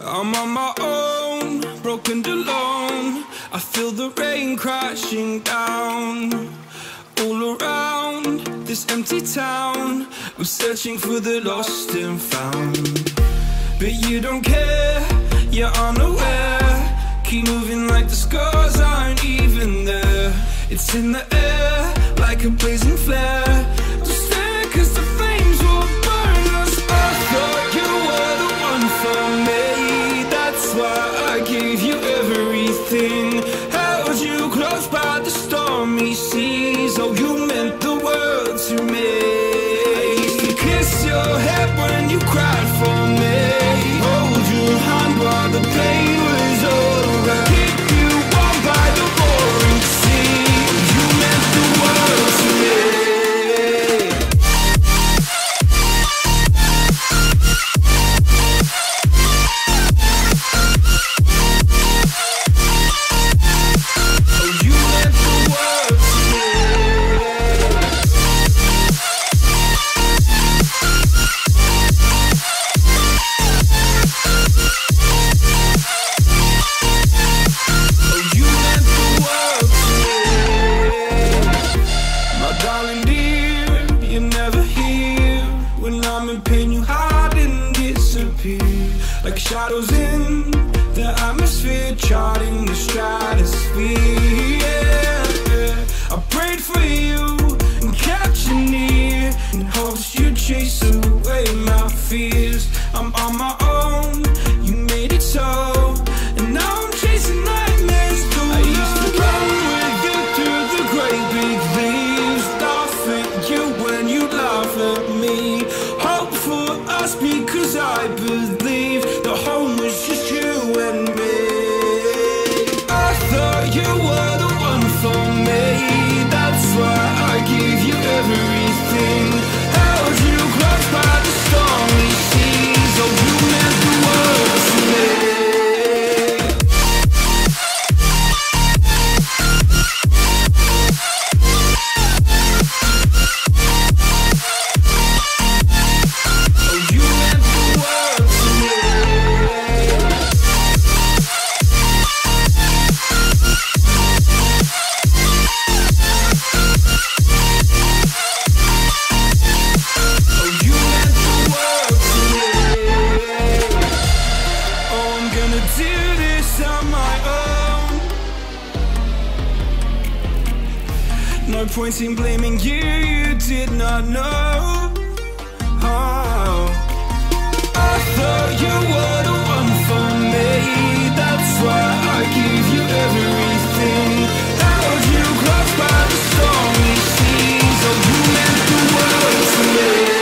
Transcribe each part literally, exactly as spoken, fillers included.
I'm on my own, broken and alone. I feel the rain crashing down all around this empty town. I'm searching for the lost and found, but you don't care, you're unaware. Keep moving like the scars aren't even there. It's in the air like a blazing flare. Just stare, cause the flames will burn us. I thought you were the one for me, that's why I gave you everything. Held you close by the stormy seas. Oh, you meant the world to me. I used to kiss your head when you cried for me, hold your hand while the pain was over, keep you warm by the roaring sea. You meant the world to me. Like shadows in the atmosphere, charting the stratosphere. Yeah, yeah. I prayed for you and kept you near in hopes you'd chase away my fears. I'm on my own, you made it so, and now I'm chasing nightmares through. I used to run with you through the great big leaves, laugh at you when you laugh at me. Hope for us because I believe the home was just you and me. I thought you were the one for me, that's why I gave you everything. Held you close by the stormy seas. Oh, you meant the world to me. No point in blaming you, you did not know. Oh, I thought you were the one for me, that's why I gave you everything. Held you close by the stormy seas. Oh, you meant the world to me.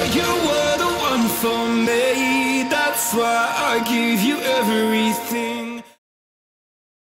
That's why I gave you everything.